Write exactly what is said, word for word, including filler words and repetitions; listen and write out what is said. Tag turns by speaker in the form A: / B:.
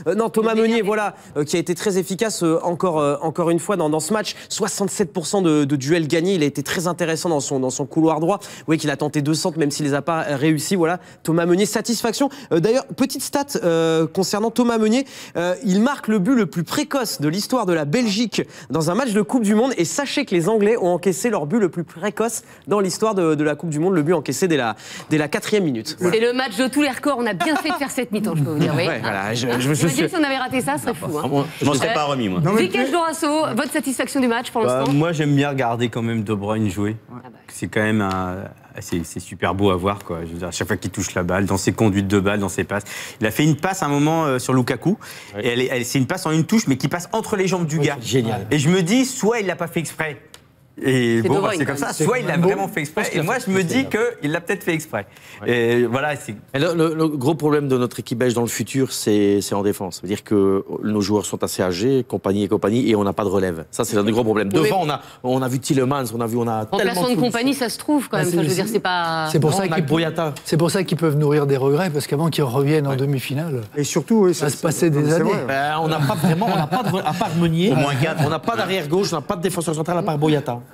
A: Euh, non, Thomas Meunier, voilà, euh, qui a été très efficace euh, encore, euh, encore une fois dans, dans ce match. soixante-sept pour cent de, de duels gagnés. Il a été très intéressant dans son, dans son couloir droit. Vous voyez qu'il a tenté deux centres, même s'il les a pas réussi. Voilà, Thomas Meunier, satisfaction. Euh, D'ailleurs, petite stat euh, concernant Thomas Meunier. Euh, il marque le but le plus précoce de l'histoire de la Belgique dans un match de Coupe du Monde. Et sachez que les Anglais ont encaissé leur but le plus précoce dans l'histoire de, de la Coupe du Monde. Le but encaissé dès la, dès la quatrième minute.
B: Voilà. C'est le match de tous les records. On a bien fait de faire cette mi-temps, je peux vous dire. Oui.
A: Ouais, voilà, je, je, je,
B: je,
A: je suis...
B: si on avait raté ça, ce serait fou. Hein.
C: Bon, je m'en serais euh, pas remis, moi.
B: Vikesh Dorasso, votre satisfaction du match pour l'instant?
D: bah, Moi, j'aime bien regarder quand même De Bruyne jouer. Ouais. Ah bah. C'est quand même un... C'est super beau à voir, quoi. Je veux dire, à chaque fois qu'il touche la balle, dans ses conduites de balle, dans ses passes. Il a fait une passe à un moment euh, sur Lukaku. Ouais. Et elle, elle, c'est une passe en une touche, mais qui passe entre les jambes du
C: ouais,
D: gars.
C: Génial.
D: Et je me dis, soit il l'a pas fait exprès. Et bon, bah, c'est comme ça. Soit il l'a vraiment fait exprès. Et moi, je me dis qu'il l'a peut-être fait exprès. Ouais. Et voilà.
C: Le, le, le gros problème de notre équipe belge dans le futur, c'est en défense. Ça veut dire que nos joueurs sont assez âgés, compagnie et compagnie, et on n'a pas de relève. Ça, c'est un des gros problèmes. Devant, on a, on a vu Tielemans, on a vu, on a.
B: Remplaçant de compagnie, ça se trouve quand même. Enfin, je veux dire, c'est pas.
E: C'est pour, pour ça qu'ils peuvent nourrir des regrets, parce qu'avant qu'ils reviennent ouais. en demi-finale.
F: Et surtout, oui,
E: ça va se passer des années.
C: Ben, on n'a pas vraiment, on n'a pas de, à part Meunier, on n'a pas d'arrière gauche, on n'a pas de défenseur central à part Boyata.